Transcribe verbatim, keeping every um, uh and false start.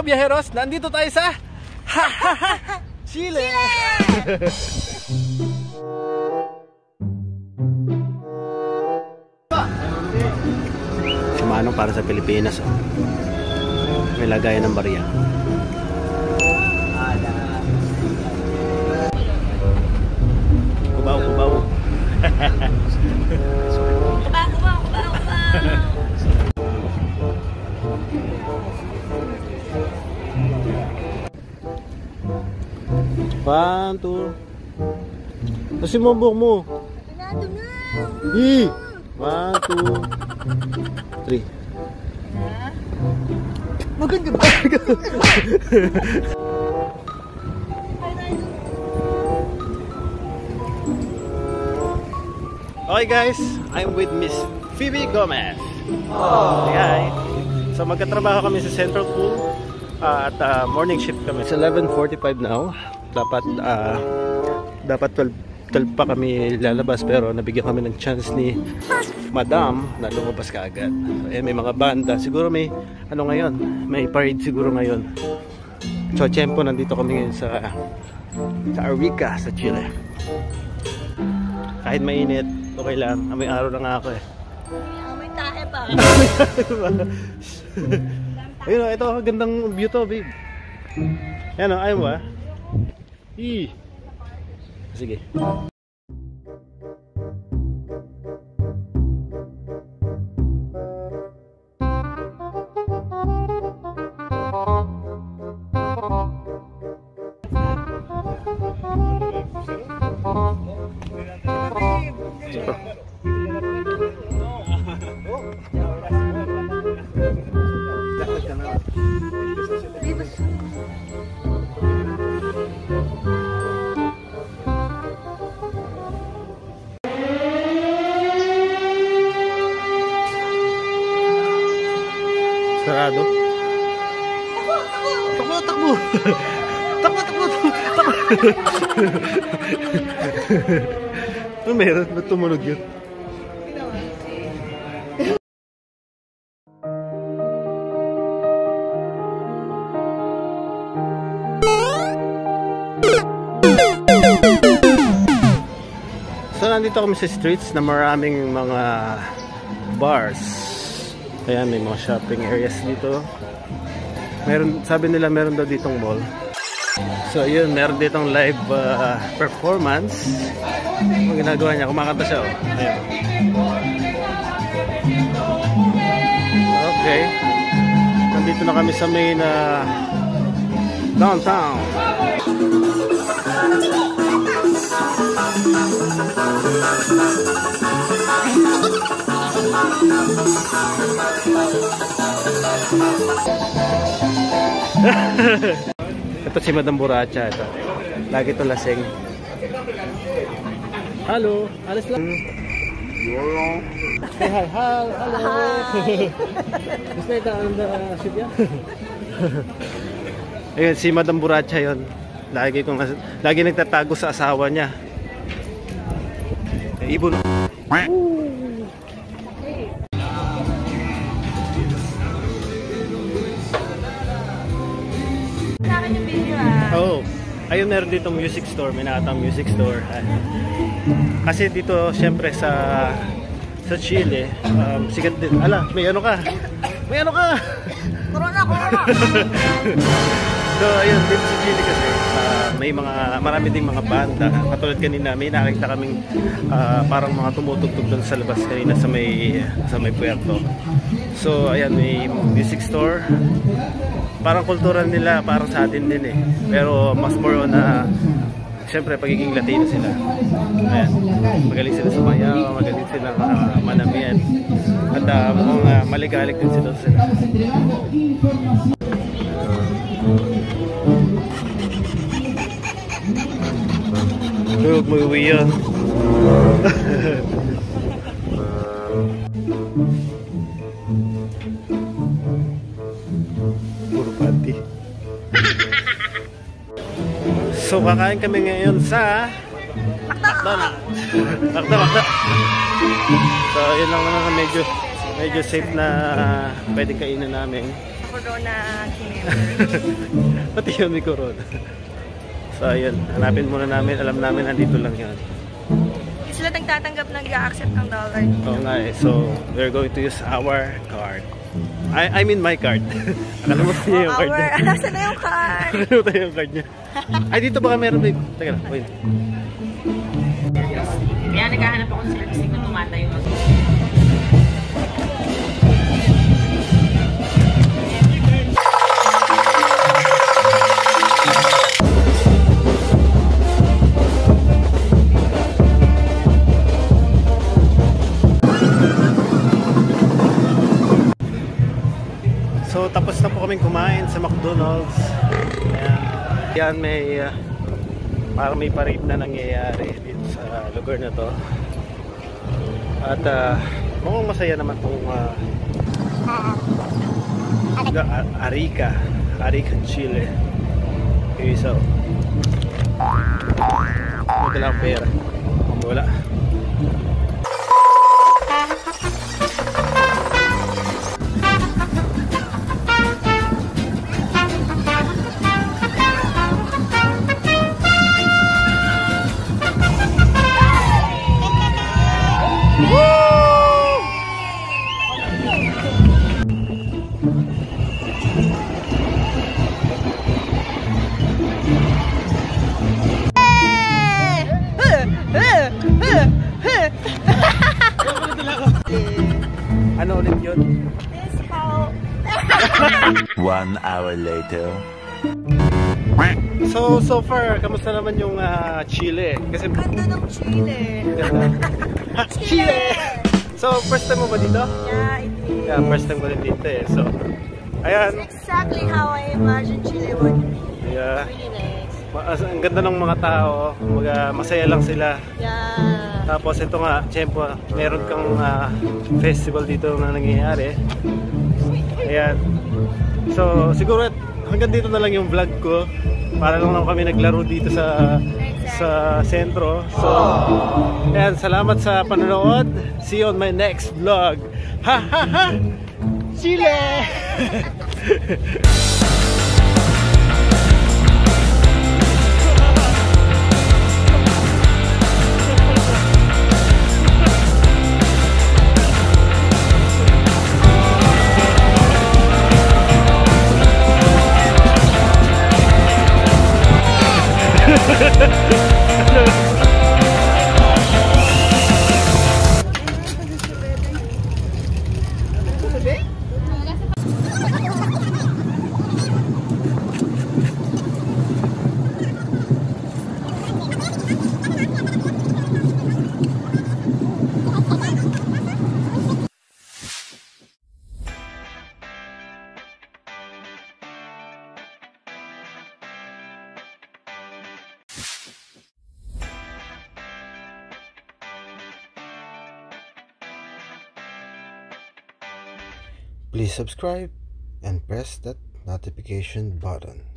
biyaheros, nandito tayo sa Chile! Manong para sa Pilipinas, oh. May lagayan ng barya. Kubaw, kubaw. Kubaw, kubaw, kubaw, kubaw. One, two. Kasi mabok mo. Pinado na. Hi! One, two, three. Maganda ba? Okay guys, I'm with Miss Phoebe Gomez. Hi. So magkatrabaho kami sa Central Pool uh, at uh, morning shift kami. It's eleven forty-five now. Dapat uh, dapat twelve pa kami lalabas, pero nabigyan kami ng chance ni Madam na lumabas ka agad. So, eh, may mga banda. Siguro may ano ngayon, may parade siguro ngayon. So tiyempo, nandito kami ngayon sa sa Arica sa Chile. Kahit mainit, okay lang. May araw na nga ako eh. May tae pa. Ayun o, ito gandang view to, babe. Yan o, ayaw mo ah. Ih. Sige. Sarado. Takbo, takbo. Takbo, takbo, takbo. Ano meron? Ba't tumunog yun? So nandito kami sa streets na maraming mga bars. Ayan, may mga shopping areas dito. Meron, sabi nila meron daw ditong mall. So yun, meron ditong live uh, performance. Ang ginagawa niya, kumakanta siya, oh. Ayan. Okay. Nandito na kami sa main uh, downtown. Ito si Madam Buracha, ito. Lagi ito lasing. Hello, alas lang. Say hi, hi, hello. Gusto ito ang ship yan? Ayun, si Madam Buracha yun. Lagi, kong, lagi nagtatago sa asawa niya. Ibon. Oh, ayun, meron dito music store, may nakatang music store. Kasi dito, syempre sa sa Chile, um, sikat din. Ala, may ano ka? May ano ka? Corona, corona. So ayun, dito sa Chile kasi uh, may mga, marami ding mga banda. Katulad kanina, may nakita kaming uh, parang mga tumutugtog doon sa labas kanina sa may sa may puerto. So ayan, may music store. Parang kultura nila, parang sa atin din eh. Pero mas more on na, uh, siyempre pagiging Latino sila. Ayan, magaling sila sa mayaw, magaling sila uh, manamian. At uh, mga maligalig din sila sila. Huwag mo uwi yun. Puro panty. So kakain kami ngayon sa McDonald's. McDonald's. So yun lang naman, medyo medyo safe na uh, pwede kainin namin. Corona Chile. Pati yun may corona. So ayun, hanapin muna namin. Alam namin nandito lang yan. Hindi sila nagtatanggap nag-accept ng dollar. Oo nga eh. So we're going to use our card. I, I mean my card. Nakalimutan niya yung card niya. Nasaan na yung card? Nakalimutan niya yung card niya. Ay, dito baka meron ba? Teka lang, wait. Kaya naghahanap ako ng servicing na tumatayo mag- So tapos na po kaming kumain sa McDonald's. Ayan, yan may uh, parang may parade na nangyayari dito sa lugar na to. At uh, mukhang masaya naman itong uh, Arica Arica Chile. Okay, so wala akong pera. Wala. Ano ulit yun? This how... One hour later. So, so far, kamusta naman yung uh, Chile? Kasi Ganda ng Chile. Chile! So, first time mo ba dito? Yeah, it is. Yeah, first time ko din dito eh. So, ayan. It's exactly how I imagine Chile would be. Yeah. Really nice. Ma- Ang ganda ng mga tao. Mga masaya lang sila. Yeah. Tapos ito nga, siyempre, meron kang uh, festival dito na nangyayari. Ayan. So, siguro hanggang dito na lang yung vlog ko. Para lang naman kami naglaro dito sa sa sentro. So, ayan, salamat sa panonood. See you on my next vlog. Ha ha ha! Chile! Please subscribe and press that notification button.